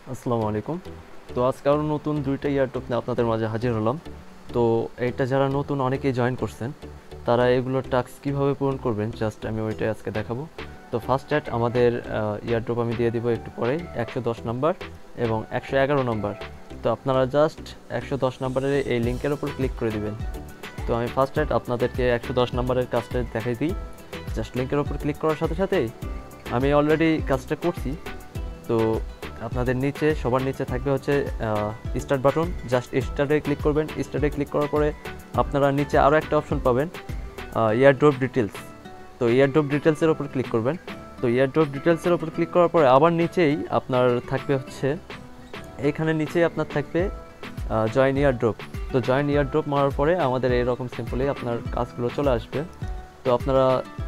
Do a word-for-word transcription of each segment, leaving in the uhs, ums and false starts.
আসসালামু আলাইকুম। তো আজকে আরও নতুন দুইটা ইয়ারড্রপ নিয়ে আপনাদের মাঝে হাজির হলাম। তো এইটা যারা নতুন অনেকেই জয়েন করছেন, তারা এগুলোর টাস্ক কীভাবে পূরণ করবেন জাস্ট আমি ওইটাই আজকে দেখাবো। তো ফার্স্ট অ্যাড আমাদের ইয়ারড্রপ আমি দিয়ে দিব একটু পরে একশো দশ নাম্বার এবং একশো এগারো নাম্বার। তো আপনারা জাস্ট একশো দশ নাম্বারের এই লিঙ্কের ওপর ক্লিক করে দিবেন। তো আমি ফার্স্ট অ্যাড আপনাদেরকে একশো দশ নাম্বারের কাজটা দেখাই দিই। জাস্ট লিঙ্কের ওপর ক্লিক করার সাথে সাথেই আমি অলরেডি কাজটা করছি। তো আপনাদের নিচে সবার নিচে থাকবে হচ্ছে স্টার্ট বাটন, জাস্ট স্টার্টে ক্লিক করবেন। স্টার্টে ক্লিক করার পরে আপনারা নিচে আরও একটা অপশন পাবেন ইয়ারড্রপ ডিটেলস। তো ইয়ারড্রপ ডিটেলসের ওপর ক্লিক করবেন। তো ইয়ারড্রপ ডিটেলসের ওপর ক্লিক করার পরে আবার নিচেই আপনার থাকবে হচ্ছে এইখানে নিচেই আপনার থাকবে জয়েন ইয়ারড্রপ। তো জয়েন ইয়ারড্রপ মারার পরে আমাদের এরকম সিম্পলি আপনার কাজগুলো চলে আসবে। তো আপনারা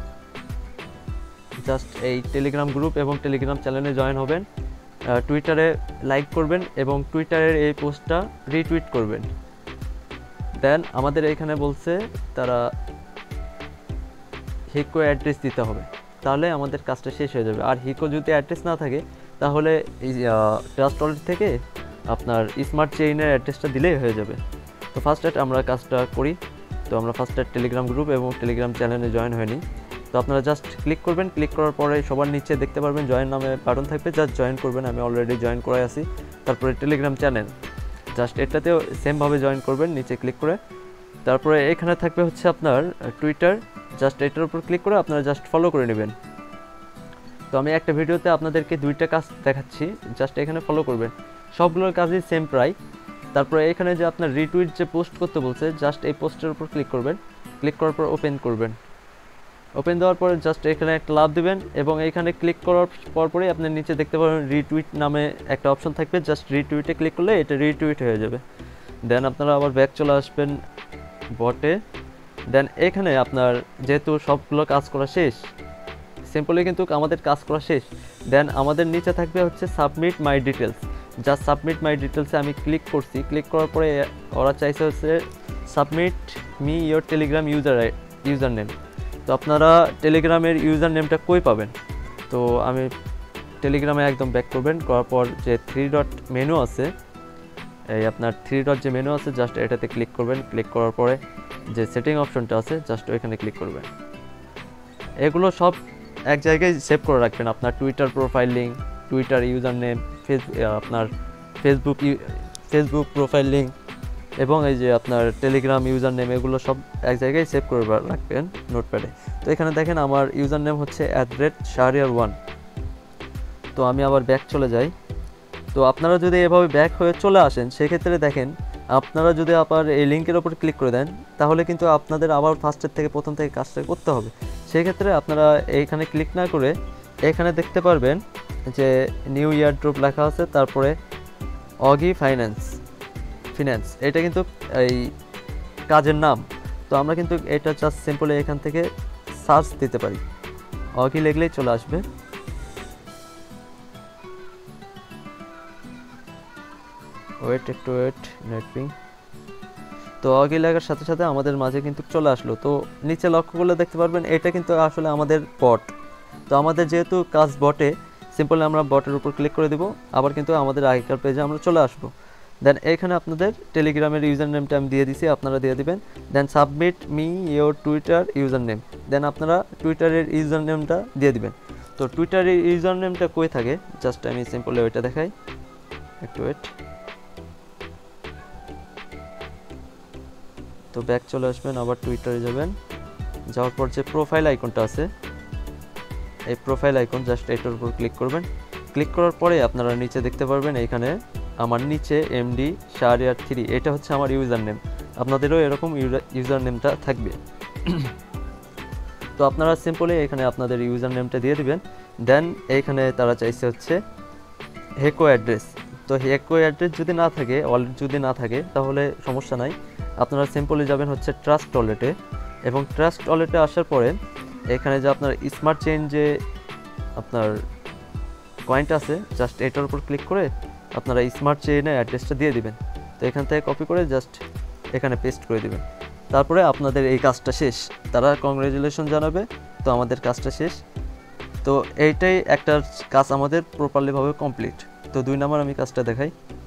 জাস্ট এই টেলিগ্রাম গ্রুপ এবং টেলিগ্রাম চ্যানেলে জয়েন হবেন, টুইটারে লাইক করবেন এবং টুইটারের এই পোস্টটা রিটুইট করবেন। দেন আমাদের এখানে বলছে তারা হিকো অ্যাড্রেস দিতে হবে, তাহলে আমাদের কাজটা শেষ হয়ে যাবে। আর হিকো যদি অ্যাড্রেস না থাকে তাহলে এই ট্রাস্ট ওয়ালেট থেকে আপনার স্মার্ট চেইনের অ্যাড্রেসটা দিলেই হয়ে যাবে। তো ফার্স্ট অ্যাড আমরা কাজটা করি। তো আমরা ফার্স্ট অ্যাড টেলিগ্রাম গ্রুপ এবং টেলিগ্রাম চ্যানেলে জয়েন হয়নি। তো আপনারা জাস্ট ক্লিক করবেন। ক্লিক করার পরে সবার নিচে দেখতে পারবেন জয়েন নামে বাটন থাকবে, জাস্ট জয়েন করবেন। আমি অলরেডি জয়েন করে আছি। তারপরে টেলিগ্রাম চ্যানেল, জাস্ট এটাতেও সেমভাবে জয়েন করবেন নিচে ক্লিক করে। তারপরে এখানে থাকবে হচ্ছে আপনার টুইটার, জাস্ট এটার উপর ক্লিক করে আপনারা জাস্ট ফলো করে নেবেন। তো আমি একটা ভিডিওতে আপনাদেরকে দুইটা কাজ দেখাচ্ছি, জাস্ট এখানে ফলো করবেন। সবগুলোর কাজই সেম প্রায়। তারপরে এখানে যে আপনার রিটুইট যে পোস্ট করতে বলছে, জাস্ট এই পোস্টের উপর ক্লিক করবেন। ক্লিক করার পর ওপেন করবেন। ওপেন দেওয়ার পরে জাস্ট এখানে একটা লাভ দেবেন এবং এখানে ক্লিক করার পরপরই আপনি নিচে দেখতে পাবেন রিটুইট নামে একটা অপশন থাকবে, জাস্ট রিটুইটে ক্লিক করলে এটা রিটুইট হয়ে যাবে। দেন আপনারা আবার ব্যাক চলে আসবেন বটে। দেন এখানে আপনার যেহেতু সবগুলো কাজ করা শেষ, সিম্পলি কিন্তু আমাদের কাজ করা শেষ। দেন আমাদের নিচে থাকবে হচ্ছে submit my details, just submit my ডিটেলসে আমি ক্লিক করছি। ক্লিক করার পরে ওরা চাইছে হচ্ছে submit me your Telegram user username. তো আপনারা টেলিগ্রামের ইউজার নেমটা কই পাবেন? তো আমি টেলিগ্রামে একদম ব্যাক করবেন। করার পর যে থ্রি ডট মেনু আছে, এই আপনার থ্রি ডট যে মেনু আছে জাস্ট এটাতে ক্লিক করবেন। ক্লিক করার পরে যে সেটিং অপশনটা আছে জাস্ট ওইখানে ক্লিক করবেন। এগুলো সব এক জায়গায় সেভ করে রাখবেন, আপনার Twitter profile link, Twitter user name, face আপনার ফেসবুক ফেসবুক প্রোফাইল লিঙ্ক এবং এই যে আপনার টেলিগ্রাম ইউজার নেম, এগুলো সব এক জায়গায় সেভ করে রাখবেন নোটপ্যাডে। তো এখানে দেখেন আমার ইউজার নেম হচ্ছে অ্যাট রেট শাহরিয়ার ওয়ান। তো আমি আবার ব্যাক চলে যাই। তো আপনারা যদি এভাবে ব্যাক হয়ে চলে আসেন, সেক্ষেত্রে দেখেন আপনারা যদি আবার এই লিঙ্কের ওপর ক্লিক করে দেন তাহলে কিন্তু আপনাদের আবার ফার্স্টের থেকে প্রথম থেকে কাজটা করতে হবে। সেক্ষেত্রে আপনারা এইখানে ক্লিক না করে এখানে দেখতে পারবেন যে নিউ ইয়ারড্রপ লেখা আছে, তারপরে অগি ফাইন্যান্স ফিন্যান্স, এটা কিন্তু এই কাজের নাম। তো আমরা কিন্তু এটা জাস্ট সিম্পলি এখান থেকে সার্চ দিতে পারি, অগি লিখলেই চলে আসবে। ওয়েট একটু ওয়েট নেটপিং। তো অগি লেখার সাথে সাথে আমাদের মাঝে কিন্তু চলে আসলো। তো নিচে লক্ষ্য করলে দেখতে পারবেন এটা কিন্তু আসলে আমাদের বট। তো আমাদের যেহেতু কাজ বটে, সিম্পলি আমরা বটের উপর ক্লিক করে দেব, আবার কিন্তু আমাদের আগেকার পেজে আমরা চলে আসবো। দেন এখানে আপনাদের টেলিগ্রামের ইউজার নেমটা আমি দিয়ে দিছি, আপনারা দিয়ে দিবেন। দেন submit me your Twitter user name, দেন আপনারা টুইটারের ইউজার নেমটা দিয়ে দিবেন। তো টুইটারের ইউজার নেমটা কই থাকে জাস্ট আমি সিম্পলি ওইটা দেখাই, একটু ওয়েট। তো ব্যাক চলে আসবেন, আবার টুইটারে যাবেন। যাওয়ার পর যে প্রোফাইল আইকনটা আছে, এই প্রোফাইল আইকন জাস্ট এটার উপর ক্লিক করবেন। ক্লিক করার পরে আপনারা নিচে দেখতে পারবেন এইখানে আমার নিচে এমডি শাহরিয়ার থ্রি, এটা হচ্ছে আমার ইউজার নেম। আপনাদেরও এরকম ইউজার নেমটা থাকবে। তো আপনারা সিম্পলি এখানে আপনাদের ইউজার নেমটা দিয়ে দিবেন। দেন এইখানে তারা চাইছে হচ্ছে হেকো অ্যাড্রেস। তো হেকো অ্যাড্রেস যদি না থাকে, ওয়ালেট যদি না থাকে তাহলে সমস্যা নাই। আপনারা সিম্পলি যাবেন হচ্ছে ট্রাস্ট ওয়ালেটে এবং ট্রাস্ট ওয়ালেটে আসার পরে এখানে যে আপনার স্মার্ট চেইন যে আপনার কয়েনটা আছে জাস্ট এটার উপর ক্লিক করে আপনারা স্মার্ট চেইনের অ্যাড্রেসটা দিয়ে দিবেন। তো এখান থেকে কপি করে জাস্ট এখানে পেস্ট করে দিবেন। তারপরে আপনাদের এই কাজটা শেষ, তারা কংগ্রেচুলেশন জানাবে। তো আমাদের কাজটা শেষ। তো এইটাই একটা কাজ আমাদের প্রপারলিভাবে কমপ্লিট। তো দুই নাম্বার আমি কাজটা দেখাই।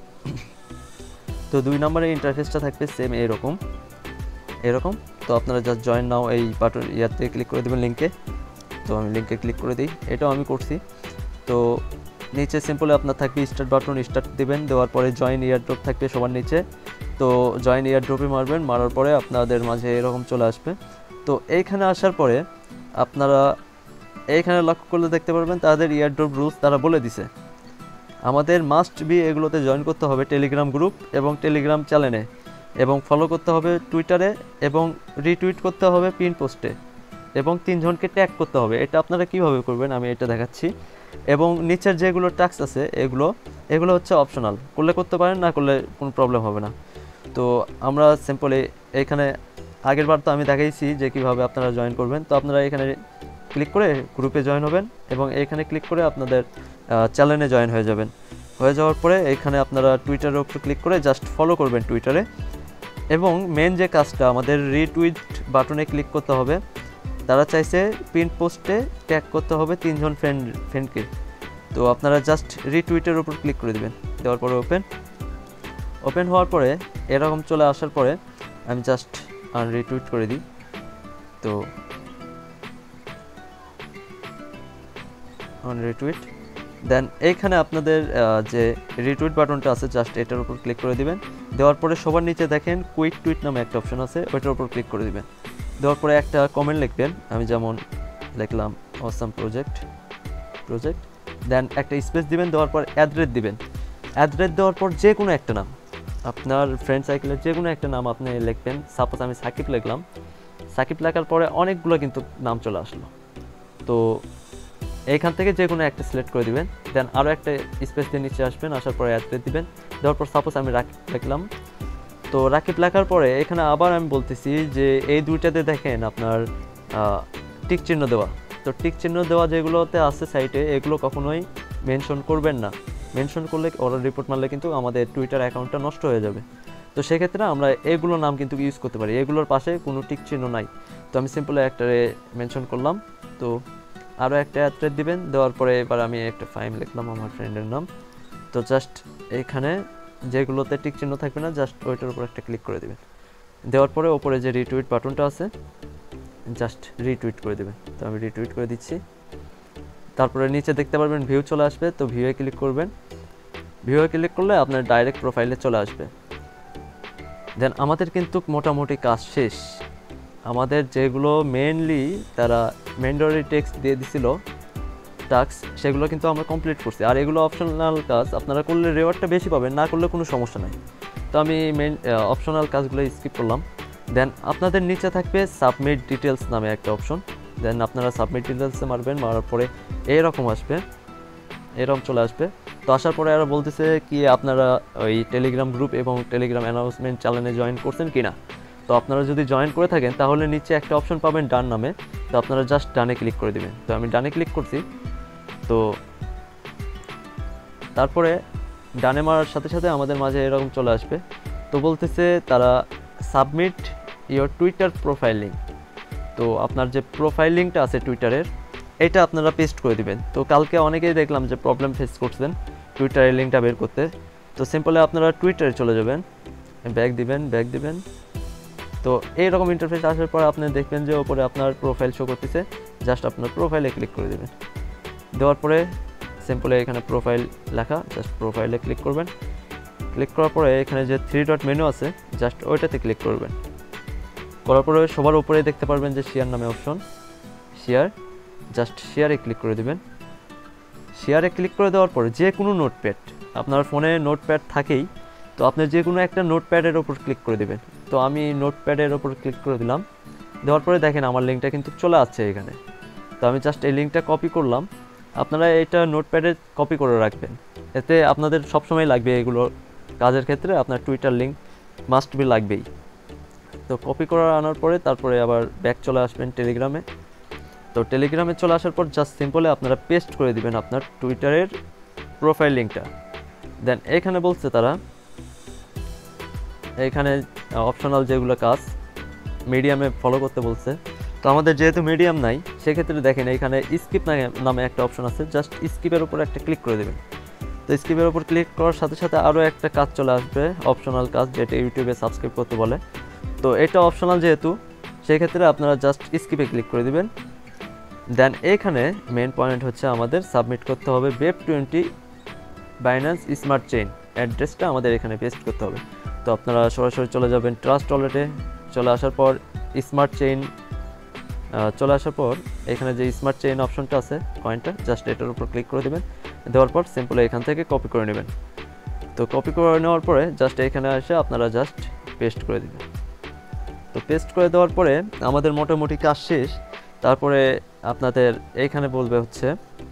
তো দুই নম্বরের ইন্টারফেসটা থাকবে সেম এরকম এরকম তো আপনারা জাস্ট জয়েন নাও এই বাটন ইয়াতে ক্লিক করে দেবেন লিঙ্কে। তো আমি লিঙ্কে ক্লিক করে দিই, এটাও আমি করছি। তো নিচে সিম্পলি আপনার থাকবে স্টার্ট বাটন, স্টার্ট দেবেন, দেওয়ার পরে জয়েন এয়ারড্রপ থাকবে সবার নিচে। তো জয়েন এয়ারড্রপে মারবেন, মারার পরে আপনাদের মাঝে এরকম চলে আসবে। তো এইখানে আসার পরে আপনারা এইখানে লক্ষ্য করলে দেখতে পারবেন তাদের এয়ারড্রপ রুলস তারা বলে দিছে। আমাদের মাস্ট বি এগুলোতে জয়েন করতে হবে টেলিগ্রাম গ্রুপ এবং টেলিগ্রাম চ্যানেলে, এবং ফলো করতে হবে টুইটারে, এবং রিটুইট করতে হবে পিন পোস্টে, এবং তিনজনকে ট্যাগ করতে হবে। এটা আপনারা কিভাবে করবেন আমি এটা দেখাচ্ছি। এবং নিচের যেগুলো টাস্ক আছে এগুলো এগুলো হচ্ছে অপশনাল, করলে করতে পারেন, না করলে কোনো প্রবলেম হবে না। তো আমরা সিম্পলি এইখানে আগের বার তো আমি দেখাইছি যে কীভাবে আপনারা জয়েন করবেন। তো আপনারা এখানে ক্লিক করে গ্রুপে জয়েন হবেন এবং এইখানে ক্লিক করে আপনাদের চ্যানেলে জয়েন হয়ে যাবেন। হয়ে যাওয়ার পরে এখানে আপনারা টুইটারের উপর ক্লিক করে জাস্ট ফলো করবেন টুইটারে, এবং মেন যে কাজটা আমাদের রিটুইট বাটনে ক্লিক করতে হবে। তারা চাইছে পিন পোস্টে ট্যাগ করতে হবে তিনজন ফ্রেন্ড ফ্রেন্ডকে। তো আপনারা জাস্ট রিটুইটের উপর ক্লিক করে দেবেন, দেওয়ার পরে ওপেন ওপেন হওয়ার পরে এরকম চলে আসার পরে আমি জাস্ট আনরিটুইট করে দিই। তো আনরিটুইট দেন এইখানে আপনাদের যে রিটুইট বাটনটা আছে জাস্ট এটার উপর ক্লিক করে দিবেন। দেওয়ার পরে সবার নিচে দেখেন কুইক টুইট নামে একটা অপশন আছে, ওইটার উপর ক্লিক করে দিবেন। দেওয়ার পরে একটা কমেন্ট লিখবেন, আমি যেমন লিখলাম অসাম প্রজেক্ট প্রজেক্ট দেন একটা স্পেস দিবেন, দেওয়ার পর অ্যাড্রেস দিবেন। অ্যাড্রেস দেওয়ার পর যে কোনো একটা নাম, আপনার ফ্রেন্ড সার্কেলের যে কোনো একটা নাম আপনি লিখবেন। সাপোজ আমি সাকিব লিখলাম, সাকিব লেখার পরে অনেকগুলো কিন্তু নাম চলে আসলো। তো এইখান থেকে যে কোনো একটা সিলেক্ট করে দিবেন, দেন আরও একটা স্পেস দিয়ে নিচে আসবেন, আসার পরে অ্যাড্রেস দিবেন। দেওয়ার পর সাপোজ আমি রাকিব লিখলাম, তো রাকিব লেখার পরে এখানে আবার আমি বলতেছি যে এই দুইটাতে দেখেন আপনার টিক চিহ্ন দেওয়া। তো টিক চিহ্ন দেওয়া যেগুলোতে আছে সাইটে এগুলো কখনোই মেনশন করবেন না, মেনশন করলে ওরা রিপোর্ট মারলে কিন্তু আমাদের টুইটার অ্যাকাউন্টটা নষ্ট হয়ে যাবে। তো সেক্ষেত্রে আমরা এগুলোর নাম কিন্তু ইউজ করতে পারি, এগুলোর পাশে কোনো টিক চিহ্ন নাই। তো আমি সিম্পলি একটা মেনশন করলাম। তো আরও একটা অ্যাড্রেস দিবেন, দেওয়ার পরে এবার আমি একটা ফাইল লিখলাম আমার ফ্রেন্ডের নাম। তো জাস্ট এখানে যেগুলোতে টিক চিহ্ন থাকবে না জাস্ট ওইটার উপর একটা ক্লিক করে দেবেন। দেওয়ার পরে ওপরে যে রিটুইট বাটনটা আছে জাস্ট রিটুইট করে দেবেন। তো আমি রিটুইট করে দিচ্ছি। তারপরে নিচে দেখতে পারবেন ভিউ চলে আসবে, তো ভিউয়ে ক্লিক করবেন। ভিউয়ে ক্লিক করলে আপনার ডাইরেক্ট প্রোফাইলে চলে আসবে। দেন আমাদের কিন্তু মোটামুটি কাজ শেষ। আমাদের যেগুলো মেনলি তারা ম্যান্ডেটরি টেক্সট দিয়ে দিছিল টাস্ক, সেগুলো কিন্তু আমরা কমপ্লিট করছি। আর এগুলো অপশনাল কাজ, আপনারা করলে রিওয়ার্ডটা বেশি পাবেন, না করলে কোনো সমস্যা নাই। তো আমি মেন অপশনাল কাজগুলো স্কিপ করলাম। দেন আপনাদের নিচে থাকবে সাবমিট ডিটেলস নামে একটা অপশন, দেন আপনারা সাবমিট ডিটেলসে মারবেন, মারার পরে এইরকম আসবে, এরকম চলে আসবে। তো আসার পরে আর বলতেছে কি আপনারা ওই টেলিগ্রাম গ্রুপ এবং টেলিগ্রাম অ্যানাউন্সমেন্ট চ্যানেলে জয়েন করছেন কি না। তো আপনারা যদি জয়েন করে থাকেন তাহলে নিচে একটা অপশন পাবেন ডান নামে, তো আপনারা জাস্ট ডানে ক্লিক করে দেবেন। তো আমি ডানে ক্লিক করছি। তো তারপরে ডানে মারার সাথে সাথে আমাদের মাঝে এরকম চলে আসবে। তো বলতেছে তারা submit your Twitter profile link. তো আপনার যে প্রোফাইল লিঙ্কটা আছে টুইটারের, এটা আপনারা পেস্ট করে দিবেন। তো কালকে অনেকেই দেখলাম যে প্রবলেম ফেস করছেন টুইটারের লিঙ্কটা বের করতে। তো সিম্পলি আপনারা টুইটারে চলে যাবেন, ব্যাক দিবেন ব্যাক দিবেন তো এইরকম ইন্টারফেস আসার পর আপনি দেখবেন যে ওপরে আপনার প্রোফাইল শো করতেছে, জাস্ট আপনার প্রোফাইলে ক্লিক করে দেবেন। দেওয়ার পরে সিম্পলি এখানে প্রোফাইল লেখা, জাস্ট প্রোফাইলে ক্লিক করবেন। ক্লিক করার পরে এখানে যে থ্রি ডট মেনু আছে জাস্ট ওইটাতে ক্লিক করবেন। করার পরে সবার উপরে দেখতে পারবেন যে শেয়ার নামে অপশন, শেয়ার, জাস্ট শেয়ারে ক্লিক করে দেবেন। শেয়ারে ক্লিক করে দেওয়ার পরে যে কোনো নোটপ্যাড, আপনার ফোনে নোটপ্যাড থাকেই, তো আপনি যে কোনো একটা নোটপ্যাডের ওপর ক্লিক করে দেবেন। তো আমি নোটপ্যাডের ওপর ক্লিক করে দিলাম। দেওয়ার পরে দেখেন আমার লিঙ্কটা কিন্তু চলে আসছে এখানে। তো আমি জাস্ট এই লিঙ্কটা কপি করলাম। আপনারা এটা নোটপ্যাডে কপি করে রাখবেন, এতে আপনাদের সবসময় লাগবে এগুলো কাজের ক্ষেত্রে, আপনার টুইটার লিঙ্ক মাস্ট বি লাগবেই। তো কপি করে আনার পরে তারপরে আবার ব্যাক চলে আসবেন টেলিগ্রামে। তো টেলিগ্রামে চলে আসার পর জাস্ট সিম্পলি আপনারা পেস্ট করে দিবেন আপনার টুইটারের প্রোফাইল লিঙ্কটা। দেন এখানে বলছে তারা এখানে অপশনাল যেগুলো কাজ মিডিয়ামে ফলো করতে বলছে। তো আমাদের যেহেতু মিডিয়াম নাই সেক্ষেত্রে দেখেন এখানে স্কিপ নামে একটা অপশন আছে, জাস্ট স্কিপের উপর একটা ক্লিক করে দেবেন। তো স্কিপের উপর ক্লিক করার সাথে সাথে আরও একটা কাজ চলে আসবে, অপশনাল কাজ, যেটা ইউটিউবে সাবস্ক্রাইব করতে বলে। তো এটা অপশনাল যেহেতু, সেক্ষেত্রে আপনারা জাস্ট স্কিপে ক্লিক করে দিবেন। দেন এখানে মেন পয়েন্ট হচ্ছে আমাদের সাবমিট করতে হবে web twenty Binance smart chain অ্যাড্রেসটা আমাদের এখানে পেস্ট করতে হবে। তো আপনারা সরাসরি চলে যাবেন ট্রাস্ট ওয়ালেটে, চলে আসার পর স্মার্ট চেইন চলে আসার পর এখানে যে স্মার্ট চেইন অপশনটা আছে কয়েনটা, জাস্ট এটার উপর ক্লিক করে দেবেন। দেওয়ার পর সিম্পলি এখান থেকে কপি করে নেবেন। তো কপি করে নেওয়ার পরে জাস্ট এখানে এসে আপনারা জাস্ট পেস্ট করে দেবেন। তো পেস্ট করে দেওয়ার পরে আমাদের মোটামুটি কাজ শেষ। তারপরে আপনাদের এইখানে বলবে হচ্ছে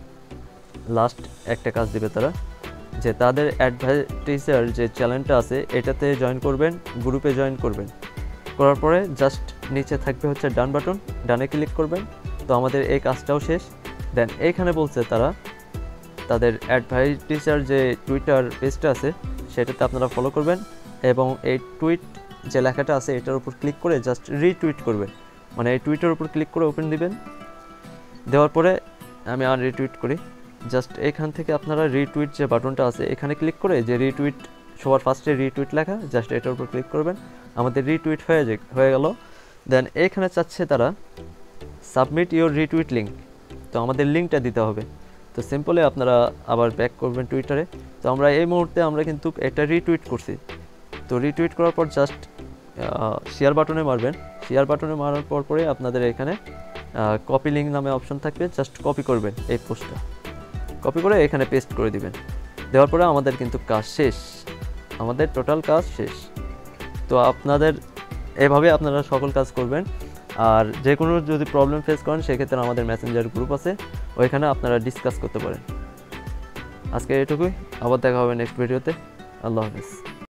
লাস্ট একটা কাজ দিবে তারা, যে তাদের অ্যাডভার্টাইজার যে চ্যানেলটা আছে এটাতে জয়েন করবেন, গ্রুপে জয়েন করবেন। করার পরে জাস্ট নিচে থাকবে হচ্ছে ডান বাটন, ডানে ক্লিক করবেন। তো আমাদের এই কাজটাও শেষ। দেন এইখানে বলছে তারা তাদের অ্যাডভার্টাইজার যে টুইটার পেজটা আছে সেটাতে আপনারা ফলো করবেন এবং এই টুইট যে লেখাটা আছে এটার উপর ক্লিক করে জাস্ট রিটুইট করবেন, মানে এই টুইটার উপর ক্লিক করে ওপেন দিবেন। দেওয়ার পরে আমি আর রিটুইট করি, জাস্ট এখান থেকে আপনারা রিটুইট যে বাটনটা আছে এখানে ক্লিক করে যে রিটুইট সবার ফার্স্টে রিটুইট লেখা, জাস্ট এটার উপর ক্লিক করবেন। আমাদের রিটুইট হয়ে যে হয়ে গেল। দেন এখানে চাচ্ছে তারা সাবমিট ইওর রিটুইট লিঙ্ক, তো আমাদের লিঙ্কটা দিতে হবে। তো সিম্পলি আপনারা আবার ব্যাক করবেন টুইটারে। তো আমরা এই মুহূর্তে আমরা কিন্তু একটা রিটুইট করছি। তো রিটুইট করার পর জাস্ট শেয়ার বাটনে মারবেন। শেয়ার বাটনে মারার পর পরে আপনাদের এখানে কপি লিঙ্ক নামে অপশন থাকবে, জাস্ট কপি করবেন এই পোস্টটা, কপি করে এখানে পেস্ট করে দিবেন। দেওয়ার পরে আমাদের কিন্তু কাজ শেষ, আমাদের টোটাল কাজ শেষ। তো আপনাদের এভাবে আপনারা সকল কাজ করবেন। আর যে কোনো যদি প্রবলেম ফেস করেন সেক্ষেত্রে আমাদের মেসেঞ্জার গ্রুপ আছে, ওইখানে আপনারা ডিসকাস করতে পারেন। আজকে এটুকুই, আবার দেখা হবে নেক্সট ভিডিওতে। আল্লাহ হাফেজ।